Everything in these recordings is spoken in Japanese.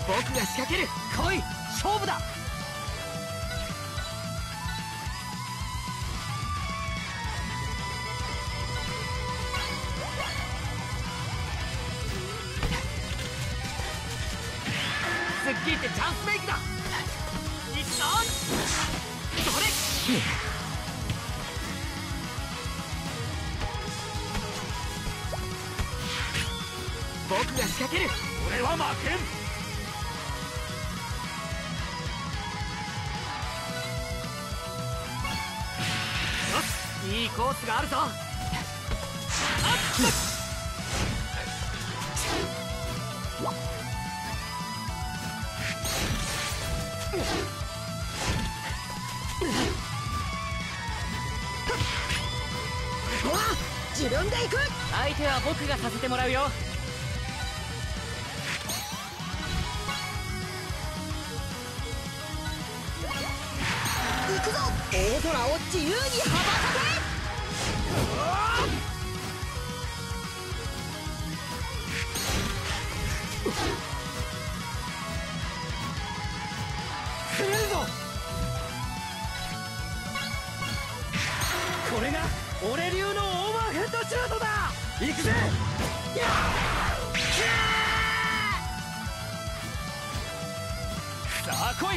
僕が仕掛ける。来い、勝負だ。スッキリってチャンスメイクだ。いくぞ。それ。僕が仕掛ける。俺は負けん。よし、いいコースがあるぞ。あっここは自分で行く。相手は僕がさせてもらうよ。行くぞ。大空を自由に羽ばたけ。攻めるぞ。これが俺流のオーバーヘッドシュートだ。行くぜ。さあ来い。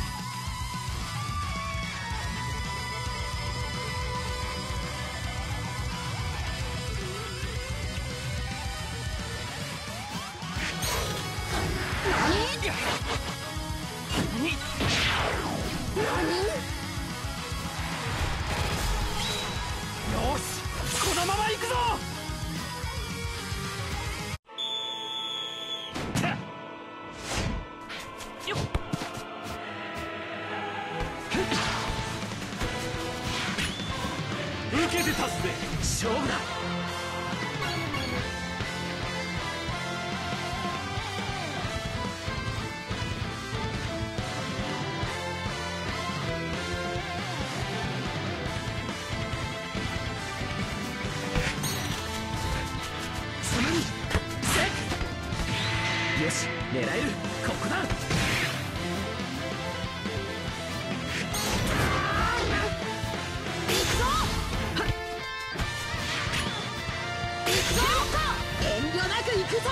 よし、このまま行くぞ。よっ、受けて立つぜ。勝負だ。よし、狙える。ここだ。行くぞ。行くぞ。遠慮なく行くぞ。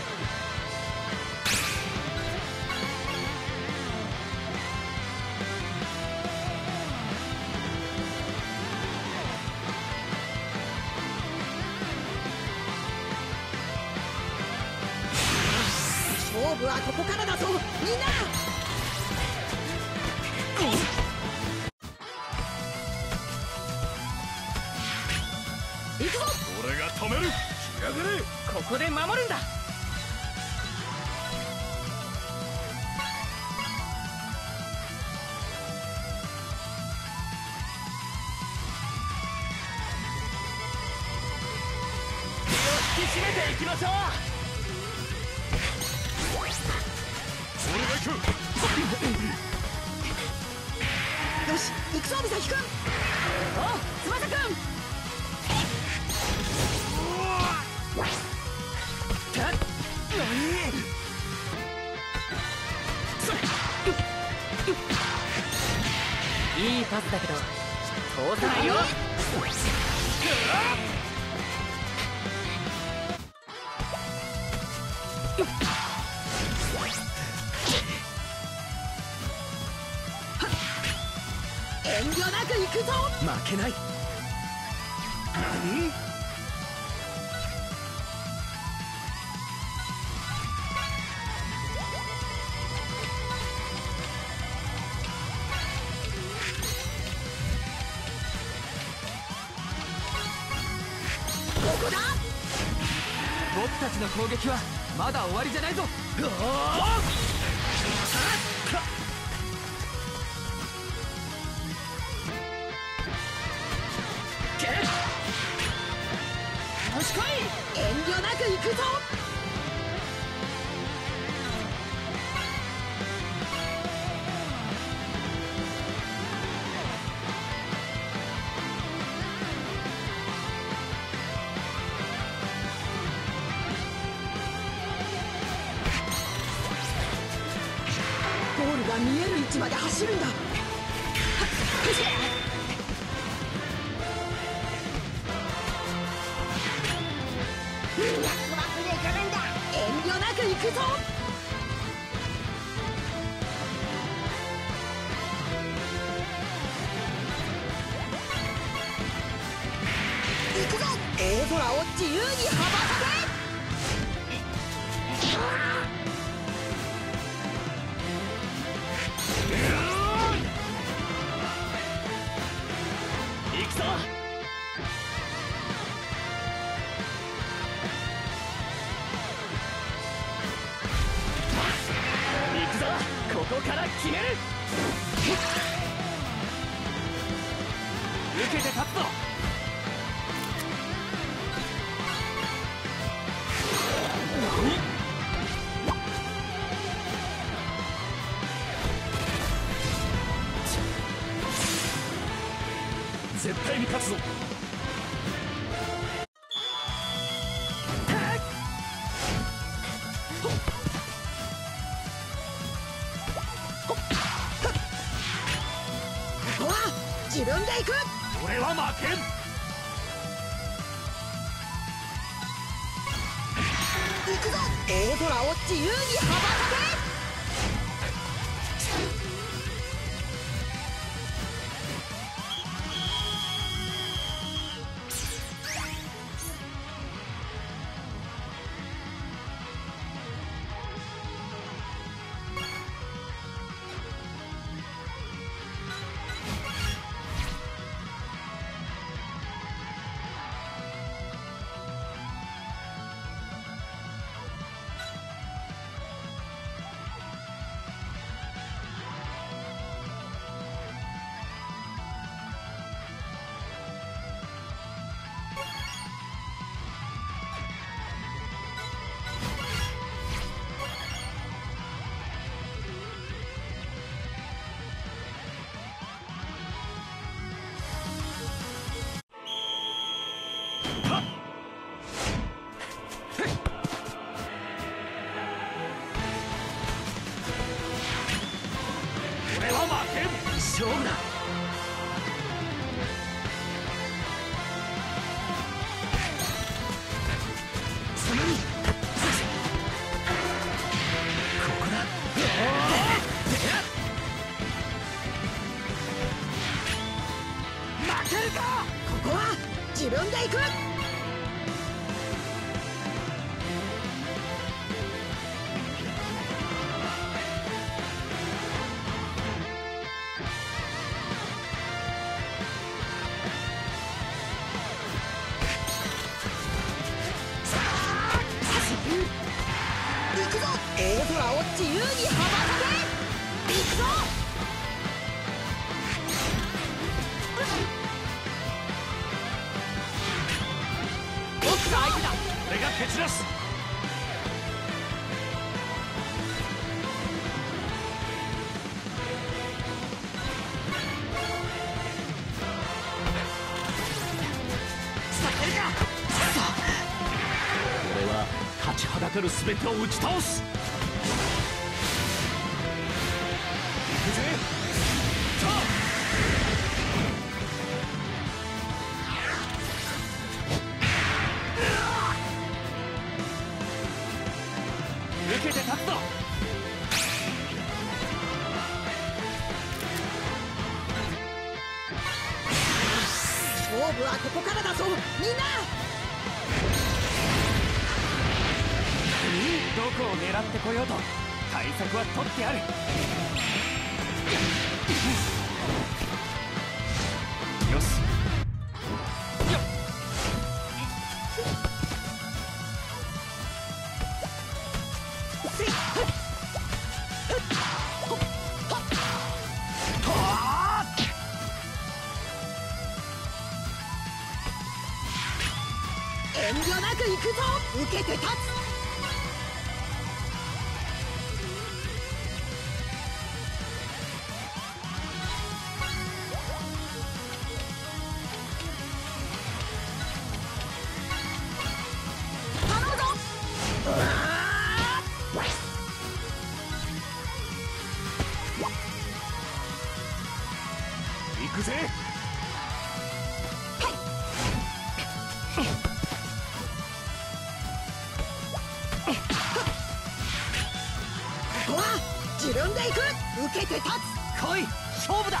勝負はここからだぞ、みんな。行くぞ。俺が止める。気が出れ。ここで守るんだ。気を引き締めていきましょう。よし、行くぞ、美咲くん。お、翼くん。いいパスだけど通さないよ。遠慮なく行くぞ。負けない。何？ここだ。僕たちの攻撃はまだ終わりじゃないぞ。よし来い。遠慮なく行くぞ。 ーが見える位置まで走るんだ。遠慮なく行くぞ。行くぞ。大空を自由に羽ばたけ。行くぞ。行くぞ。ここから決める。受けて立つぞ。絶対に勝つぞ。ここは自分で行く。俺は負けん。行くぞ。大空を自由に羽ばたけ。勝負だ。その2。ここだ。負けるか。ここは自分で行く。大空を自由に羽ばたけ。行くぞ。僕が相手だ。俺が蹴散らす。させるか。俺は立ちはだかる全てを打ち倒す。受けて立つぞ。勝負はここからだぞ、みんな。どこを狙ってこようと対策は取ってある。よし。よっ。遠慮なく行くぞ。受けて立つ。 くぜ。 ここは自分で行く。受けて立つ。 来い、勝負だ。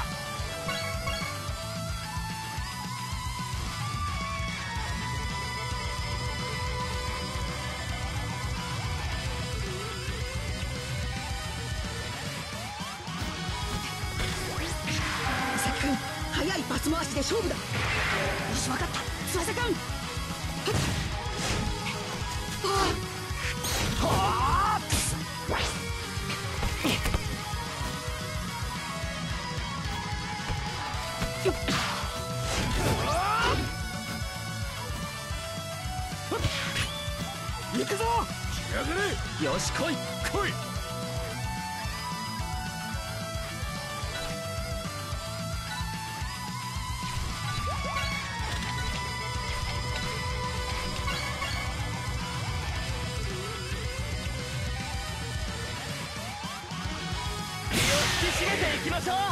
速いパス回しで勝負だ。よし、分かった。翼くん。 行くぞ。仕上がれ。 よし、来い来い。 引き締めていきましょう。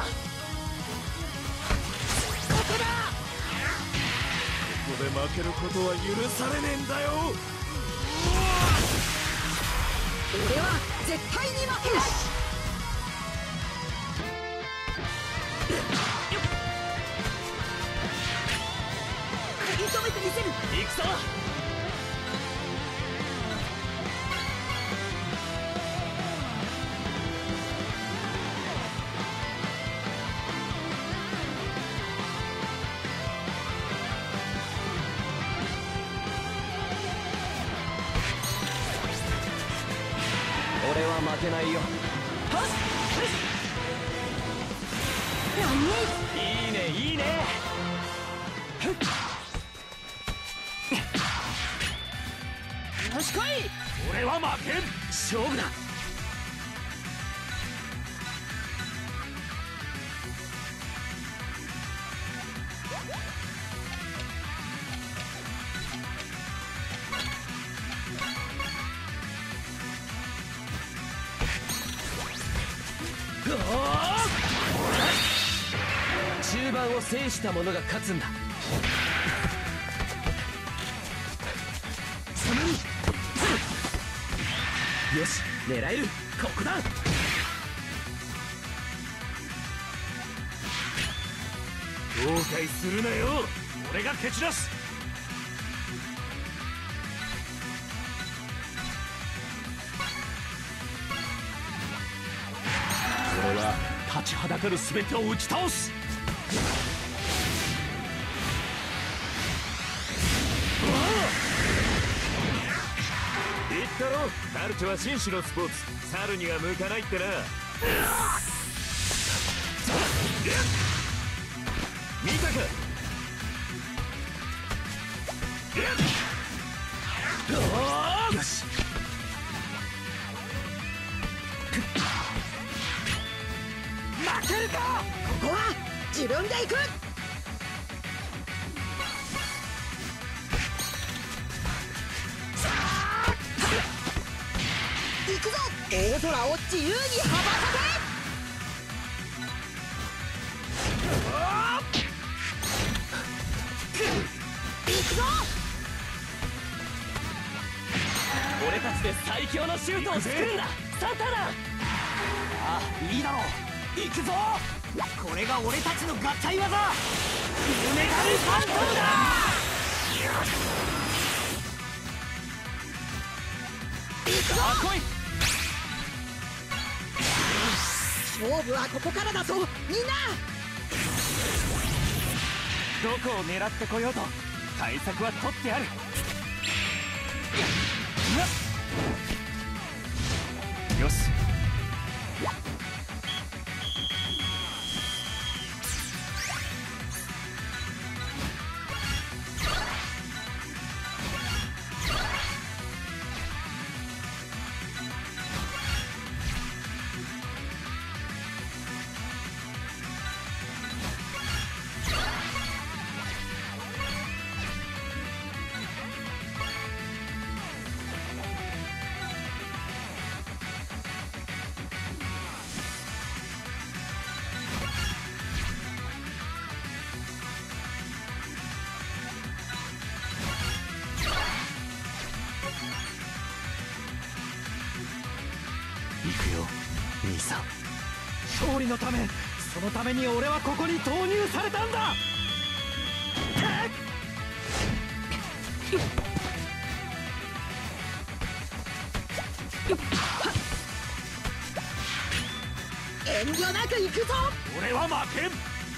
ここだ。 ここで負けることは許されねえんだよ。 俺は絶対に負けない。食い止めてみせる。 行くぞ。俺は負けないよ。いいね、いいね。 よし、来い。 俺は負けん。 勝負だ。中盤を制した者が勝つんだ。よし、狙える。ここだ。 後悔するなよ。俺が蹴散らす。俺は立ちはだかる全てを打ち倒す。言ったろ、カルチは紳士のスポーツ、猿には向かないってな。見たか。 よし。 負けるか。ここは自分で行く。行くぞ。大空を自由に羽ばたけ。行くぞ。 俺たちで最強のシュートを作るんだ。サンタだ。ああ、いいだろう。行くぞ。これが俺たちの合体技、夢狩りファントムだ。 行くぞ。 来い。 勝負はここからだぞ、みんな。 どこを狙ってこようと対策は取ってある。よし。 くよ兄さん。 勝利のため、そのために俺はここに投入されたんだ。 遠慮なく行くぞ。 俺は負けん。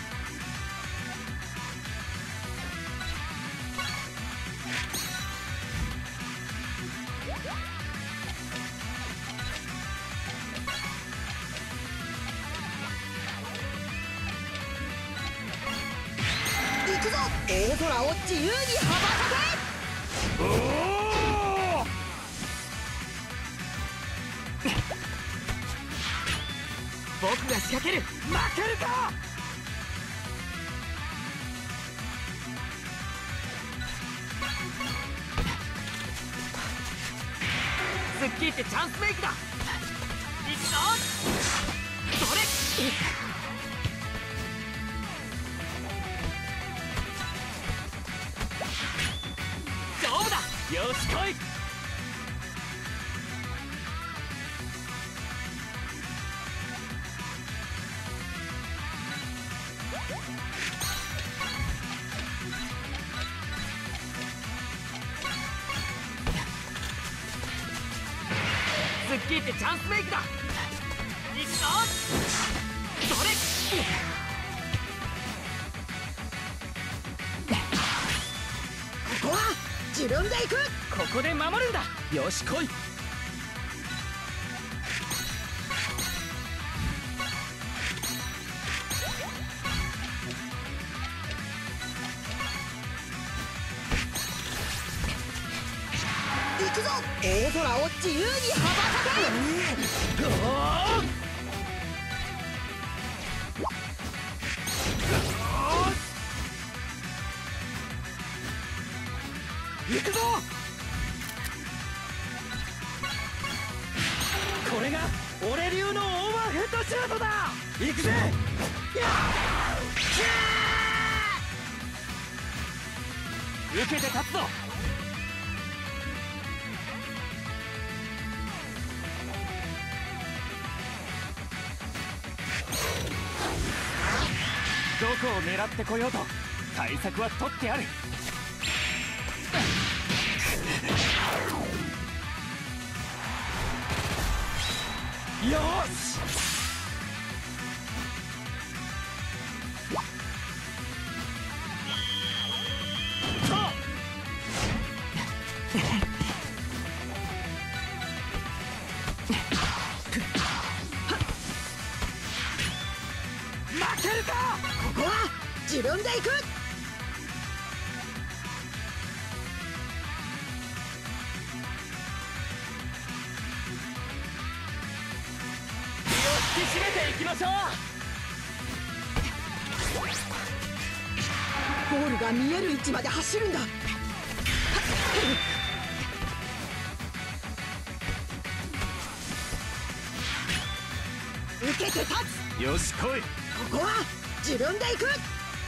行くぞ。大空を自由に羽ばたけ。 僕が仕掛ける。負けるか。スッキーってチャンスメイクだ。行くぞ。それ。勝負だ。よし来い。スッキーってチャンスメイクだ。行くぞ。それ。 ここは自分で行く。 ここで守るんだ。よし来い。 行くぞ。大空を自由に羽ばたけ。 行くぞ。これが俺流のオーバーヘッドシュートだ。行くぜ。受けて立つぞ。どこを狙ってこようと対策は取ってある。よし。負けるか。 ここは自分で行く。 引き締めていきましょう。 ゴールが見える位置まで走るんだ。受けて立つ。 よし来い。 ここは自分で行く。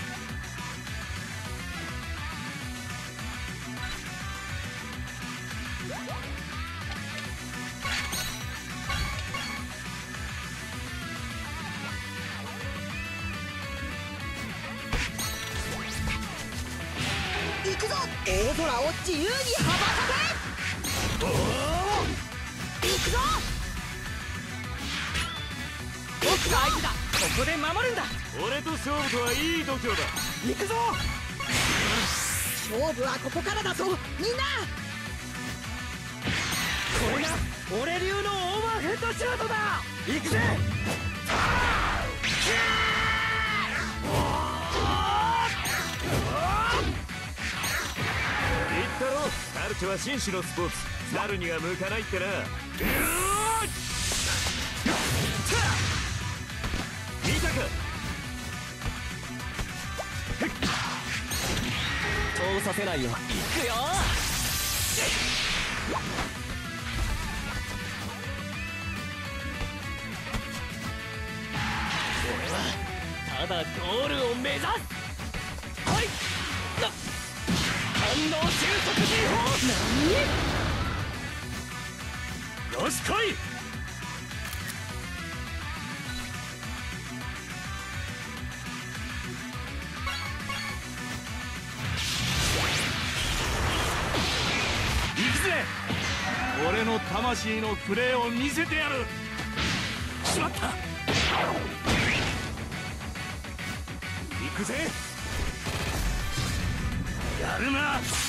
行くぞ。大空を自由に羽ばたけ。行くぞ。 僕が相手だ。ここで守るんだ。 俺と勝負とはいい度胸だ。 行くぞ。 勝負はここからだぞみんな。 これが俺流のオーバーヘッドシュートだ。行くぜ。 言ったろ、カルチは紳士のスポーツ。猿には向かないってな。見たか。 通させないよ。行くよ。俺はただゴールを目指す。はい。反応収束技法。 よし来い。 俺の魂のプレーを見せてやる。 しまった。 行くぜ。 やるな。